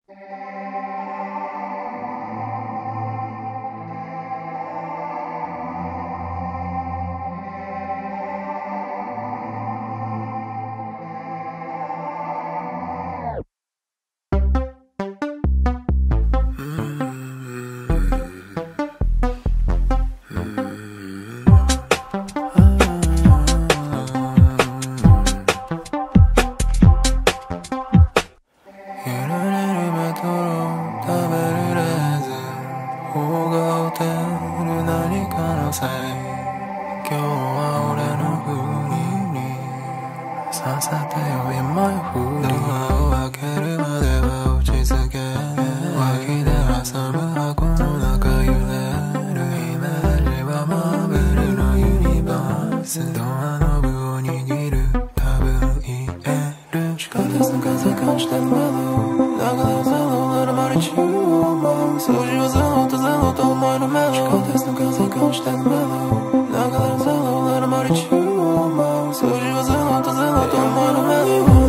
今日は俺のふりにさせてよ In my ふりドアを開けるまでは落ち着け脇で挟む箱の中揺れるイメージはマーベルのユニバースドアノブを握る多分言える地下鉄の風感じてるメロだからゼロならマリチュー思う数字はゼロとゼロと思えるメロ地下鉄の風感じてるメロだからゼロならマリチュー思う数字はゼロとゼロと思えるメロ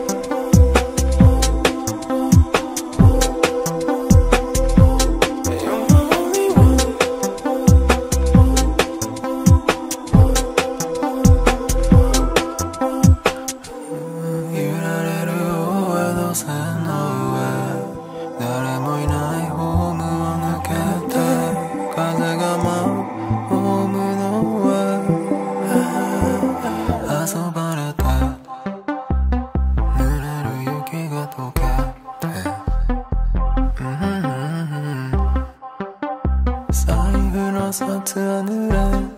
誰もいないホームを抜けて風が舞うホームの上遊ばれて濡れる雪が溶けて財布の札は濡れ